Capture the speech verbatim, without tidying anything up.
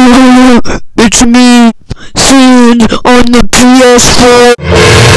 It's me, Sin, on the P S four.